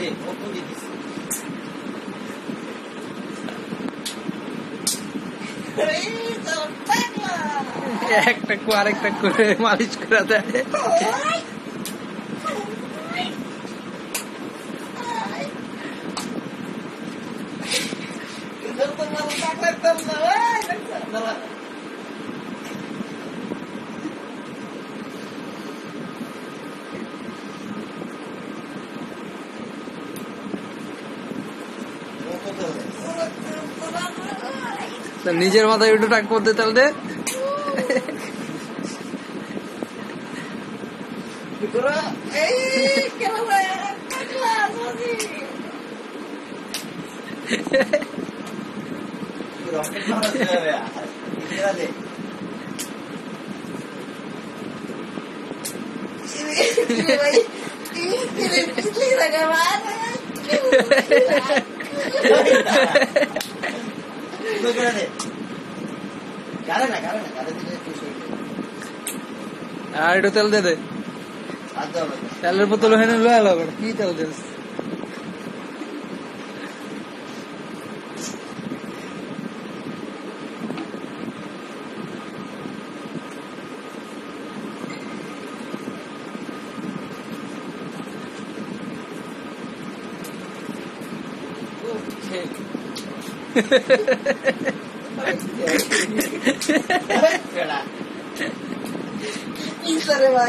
একটা আরেকটা করে মালিশ করে দেয়। নিজের মাথায় একটু টাক করতে তাহলে আর একটু তেল দে দে, তেলের বোতল ওখানে লয়ে এলো, কি তেল দিস? रे भाई